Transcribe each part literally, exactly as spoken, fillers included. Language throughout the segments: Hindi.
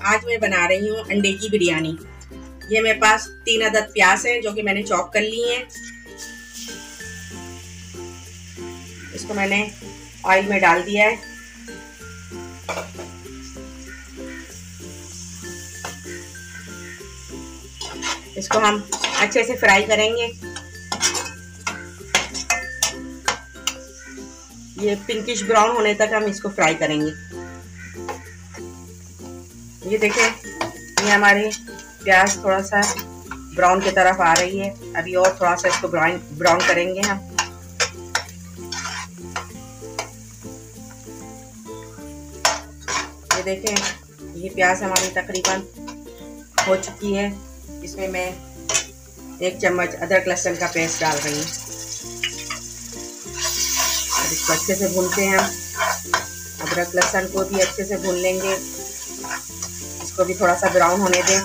आज मैं बना रही हूँ अंडे की बिरयानी। ये मेरे पास तीन अदद प्याज है जो कि मैंने चॉप कर ली हैं। इसको मैंने ऑयल में डाल दिया है। इसको हम अच्छे से फ्राई करेंगे। ये पिंकिश ब्राउन होने तक हम इसको फ्राई करेंगे। ये देखें, ये हमारी प्याज थोड़ा सा ब्राउन की तरफ आ रही है। अभी और थोड़ा सा इसको ब्राउन ब्राउन करेंगे हम। ये देखें, ये प्याज हमारी तकरीबन हो चुकी है। इसमें मैं एक चम्मच अदरक लहसुन का पेस्ट डाल रही हूँ। अब इसको अच्छे से भूनते हैं हम। अदरक लहसुन को भी अच्छे से भून लेंगे। इसको भी थोड़ा सा ब्राउन होने दें।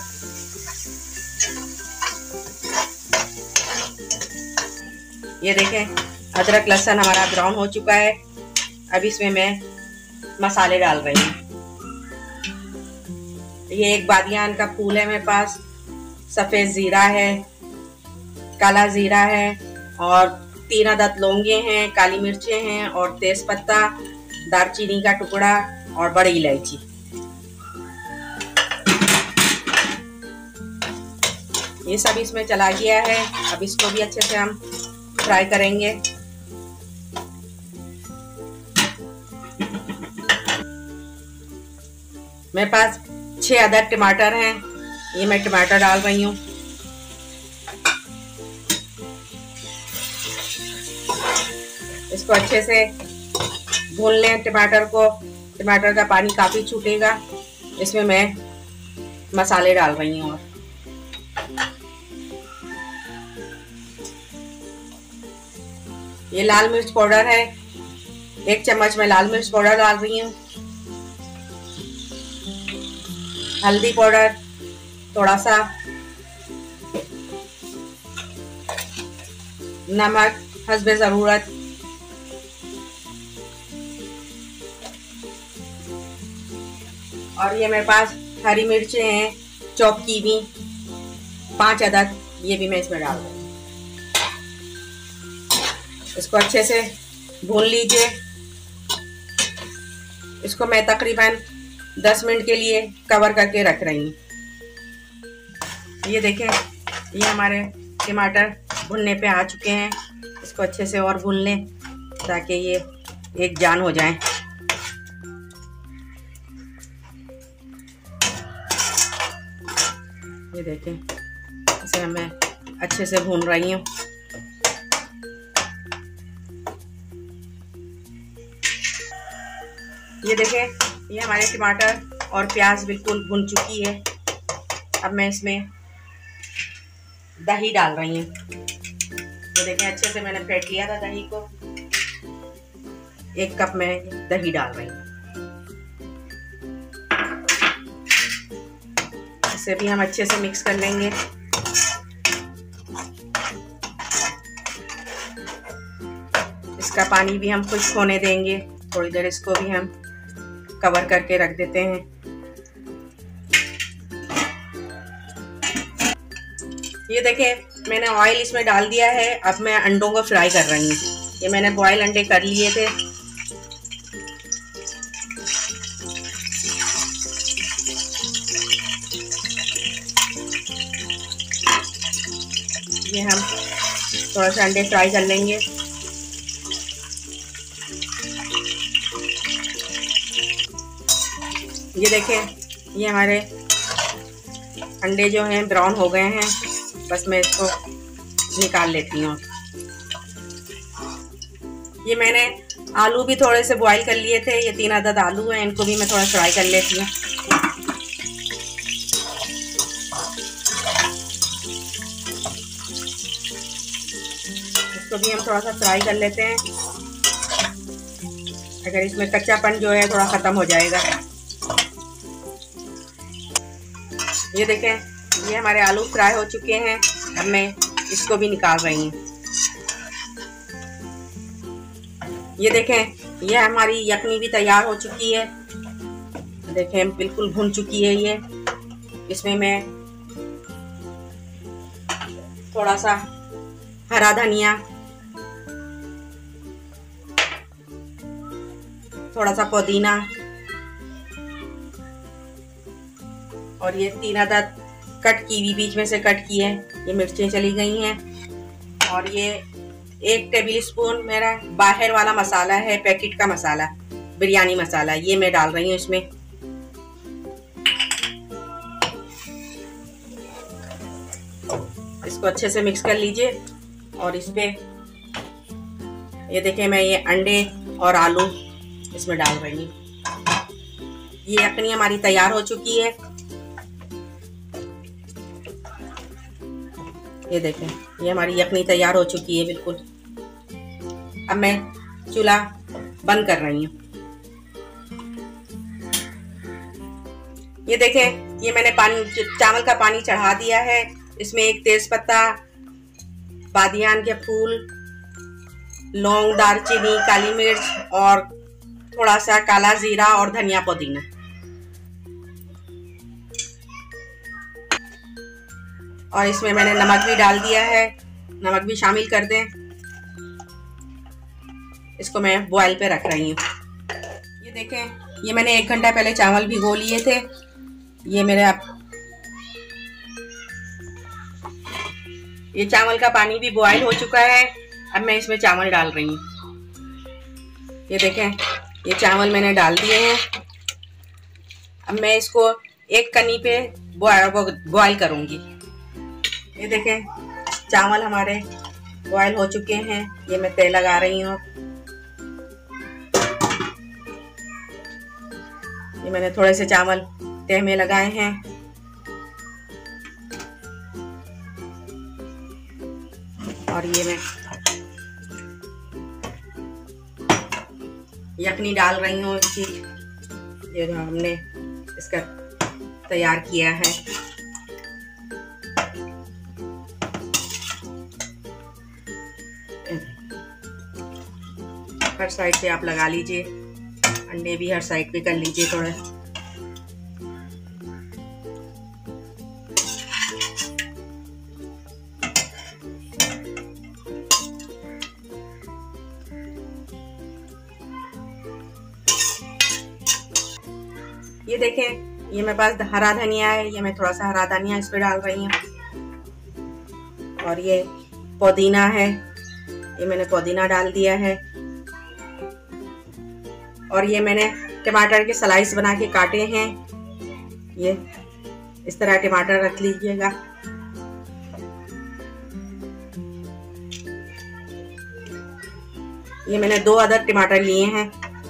ये देखें, अदरक लहसुन हमारा ब्राउन हो चुका है। अब इसमें मैं मसाले डाल रही हूँ। ये एक बादियान का फूल है मेरे पास, सफ़ेद ज़ीरा है, काला ज़ीरा है और तीन अदद लौंगे हैं, काली मिर्चें हैं और तेज पत्ता, दालचीनी का टुकड़ा और बड़ी इलायची। ये सब इसमें चला गया है। अब इसको भी अच्छे से हम फ्राई करेंगे। मेरे पास छह अदद टमाटर हैं। ये मैं टमाटर डाल रही हूँ। इसको अच्छे से भून लें टमाटर को। टमाटर का पानी काफ़ी छूटेगा। इसमें मैं मसाले डाल रही हूँ। ये लाल मिर्च पाउडर है, एक चम्मच मैं लाल मिर्च पाउडर डाल रही हूँ। हल्दी पाउडर थोड़ा सा, नमक हस्बे ज़रूरत, और ये मेरे पास हरी मिर्चें हैं चॉप की हुई, पांच अदद, ये भी मैं इसमें डाल रही हूँ। इसको अच्छे से भून लीजिए। इसको मैं तकरीबन दस मिनट के लिए कवर करके रख रही हूँ। ये देखें, ये हमारे टमाटर भुनने पे आ चुके हैं। इसको अच्छे से और भून लें ताकि ये एक जान हो जाए। ये देखें, इसे मैं अच्छे से भून रही हूँ। ये देखें, ये हमारे टमाटर और प्याज बिल्कुल भुन चुकी है। अब मैं इसमें दही डाल रही हूँ। ये देखें, अच्छे से मैंने फेंट लिया था दही को। एक कप में दही डाल रही हूँ। इसे भी हम अच्छे से मिक्स कर लेंगे। इसका पानी भी हम खुश्क होने देंगे। थोड़ी देर इसको भी हम कवर करके रख देते हैं। ये देखें, मैंने ऑयल इसमें डाल दिया है। अब मैं अंडों को फ्राई कर रही हूँ। ये मैंने बॉयल अंडे कर लिए थे। ये हम थोड़ा सा अंडे फ्राई कर लेंगे। ये देखें, ये हमारे अंडे जो हैं ब्राउन हो गए हैं। बस मैं इसको निकाल लेती हूँ। ये मैंने आलू भी थोड़े से बॉईल कर लिए थे। ये तीन अदद आलू हैं, इनको भी मैं थोड़ा फ्राई कर लेती हूँ। इसको भी हम थोड़ा सा फ्राई कर लेते हैं। अगर इसमें कच्चापन जो है थोड़ा ख़त्म हो जाएगा। ये देखें, ये हमारे आलू फ्राई हो चुके हैं। अब मैं इसको भी निकाल रही हूँ। ये देखें, ये हमारी यखनी भी तैयार हो चुकी है। देखें, बिल्कुल भुन चुकी है ये। इसमें मैं थोड़ा सा हरा धनिया, थोड़ा सा पुदीना और ये तीन अदद कट की हुई, बीच में से कट की है, ये मिर्चें चली गई हैं। और ये एक टेबल स्पून मेरा बाहर वाला मसाला है, पैकेट का मसाला, बिरयानी मसाला, ये मैं डाल रही हूँ इसमें। इसको अच्छे से मिक्स कर लीजिए। और इसमें ये देखें, मैं ये अंडे और आलू इसमें डाल रही हूँ। ये यखनी हमारी तैयार हो चुकी है। ये देखें, ये हमारी यखनी तैयार हो चुकी है बिल्कुल। अब मैं चूल्हा बंद कर रही हूँ। ये देखें, ये मैंने पानी, चावल का पानी चढ़ा दिया है। इसमें एक तेज पत्ता, बादियान के फूल, लौंग, दालचीनी, काली मिर्च और थोड़ा सा काला जीरा और धनिया पुदीना। और इसमें मैंने नमक भी डाल दिया है, नमक भी शामिल कर दें। इसको मैं बॉयल पे रख रही हूँ। ये देखें, ये मैंने एक घंटा पहले चावल भिगो लिए थे। ये मेरे आप ये चावल का पानी भी बॉयल हो चुका है। अब मैं इसमें चावल डाल रही हूँ। ये देखें, ये चावल मैंने डाल दिए हैं। अब मैं इसको एक कनी पे बॉयल करूँगी। ये देखें, चावल हमारे बॉयल हो चुके हैं। ये मैं तेल लगा रही हूँ। ये मैंने थोड़े से चावल तह में लगाए हैं। और ये मैं यखनी डाल रही हूँ इसकी, ये जो हमने इसका तैयार किया है। हर साइड से आप लगा लीजिए, अंडे भी हर साइड पे कर लीजिए थोड़ा। ये देखें, ये मेरे पास हरा धनिया है, ये मैं थोड़ा सा हरा धनिया इस पे डाल रही हूँ। और ये पुदीना है, ये मैंने पुदीना डाल दिया है। और ये मैंने टमाटर के स्लाइस बना के काटे हैं। ये इस तरह टमाटर रख लीजिएगा। ये मैंने दो अदद टमाटर लिए हैं।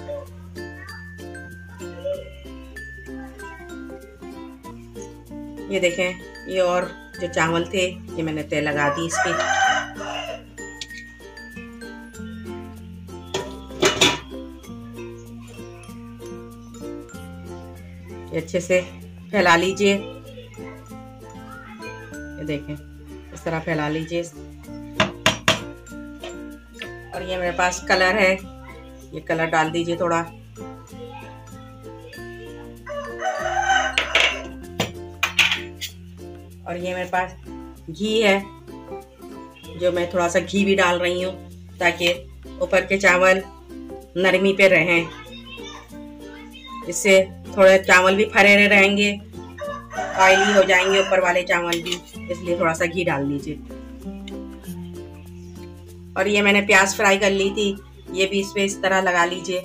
ये देखें, ये और जो चावल थे ये मैंने तेल लगा दी इस पे। ये अच्छे से फैला लीजिए। ये देखें, इस तरह फैला लीजिए। और ये मेरे पास कलर है, ये कलर डाल दीजिए थोड़ा। और ये मेरे पास घी है, जो मैं थोड़ा सा घी भी डाल रही हूँ ताकि ऊपर के चावल नरमी पे रहें। इससे थोड़े चावल भी फरे रहेंगे, ऑयली हो जाएंगे ऊपर वाले चावल भी, इसलिए थोड़ा सा घी डाल लीजिए। और ये मैंने प्याज फ्राई कर ली थी, ये भी इस पे इस तरह लगा लीजिए।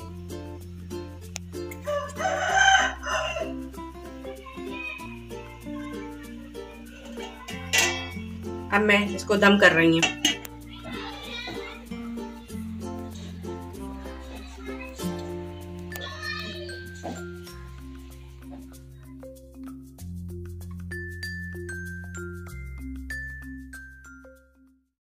अब मैं इसको दम कर रही हूँ।